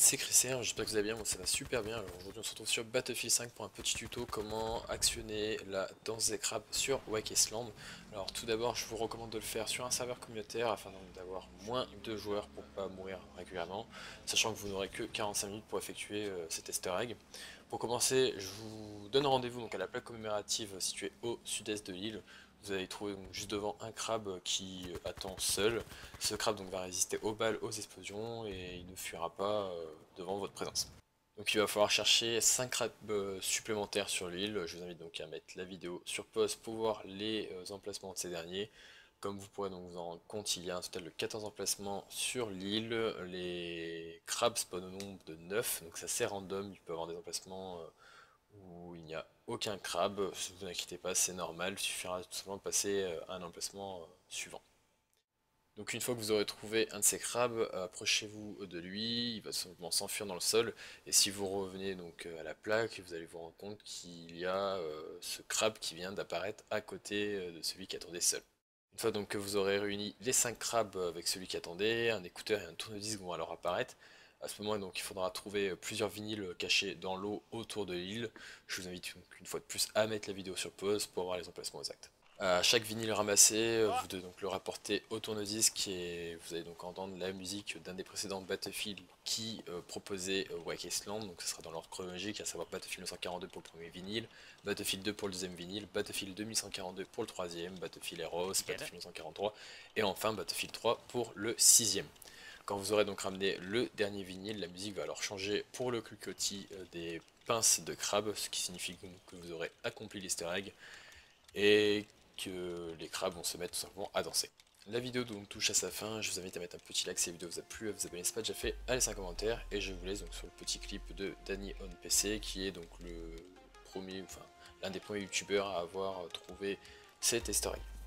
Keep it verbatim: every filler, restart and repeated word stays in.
c'est Christian, j'espère que vous allez bien, moi ça va super bien. Alors aujourd'hui on se retrouve sur Battlefield cinq pour un petit tuto comment actionner la danse des crabes sur Wasteland. Alors tout d'abord je vous recommande de le faire sur un serveur communautaire afin d'avoir moins de joueurs pour pas mourir régulièrement, sachant que vous n'aurez que quarante-cinq minutes pour effectuer euh, cet easter egg. Pour commencer, je vous donne rendez-vous donc à la plaque commémorative située au sud-est de l'île. Vous allez trouver donc juste devant un crabe qui attend seul. Ce crabe donc va résister aux balles, aux explosions et il ne fuira pas euh, devant votre présence. Donc il va falloir chercher cinq crabes euh, supplémentaires sur l'île. Je vous invite donc à mettre la vidéo sur pause pour voir les euh, emplacements de ces derniers. Comme vous pourrez donc vous en rendre compte, il y a un total de quatorze emplacements sur l'île. Les crabes spawnent au nombre de neuf, donc ça c'est random, il peut y avoir des emplacements euh, où il n'y a aucun crabe, ne vous inquiétez pas, c'est normal, il suffira tout simplement de passer euh, à un emplacement euh, suivant. Donc une fois que vous aurez trouvé un de ces crabes, approchez-vous de lui, il va simplement s'enfuir dans le sol, et si vous revenez donc euh, à la plaque, vous allez vous rendre compte qu'il y a euh, ce crabe qui vient d'apparaître à côté euh, de celui qui attendait seul. Une fois donc que vous aurez réuni les cinq crabes avec celui qui attendait, un écouteur et un tournevis vont alors apparaître. À ce moment donc il faudra trouver plusieurs vinyles cachés dans l'eau autour de l'île. Je vous invite donc une fois de plus à mettre la vidéo sur pause pour voir les emplacements exacts. À chaque vinyle ramassé, vous devez donc le rapporter au tourne-disque et vous allez donc entendre la musique d'un des précédents Battlefield qui euh, proposait euh, Wasteland, donc ce sera dans l'ordre chronologique, à savoir Battlefield neuf cent quarante-deux pour le premier vinyle, Battlefield deux pour le deuxième vinyle, Battlefield deux mille cent quarante-deux pour le troisième, Battlefield Heroes, Battlefield neuf cent quarante-trois et enfin Battlefield trois pour le sixième. Quand vous aurez donc ramené le dernier vinyle, la musique va alors changer pour le cliquetis euh, des pinces de crabe, ce qui signifie que vous aurez accompli l'easter egg et que les crabes vont se mettre tout simplement à danser. La vidéo donc touche à sa fin, je vous invite à mettre un petit like si la vidéo vous a plu, à vous abonner si ce n'est pas déjà fait, à laisser un commentaire, et je vous laisse donc sur le petit clip de Danny on P C, qui est donc le premier, enfin l'un des premiers youtubeurs à avoir trouvé cet easter egg.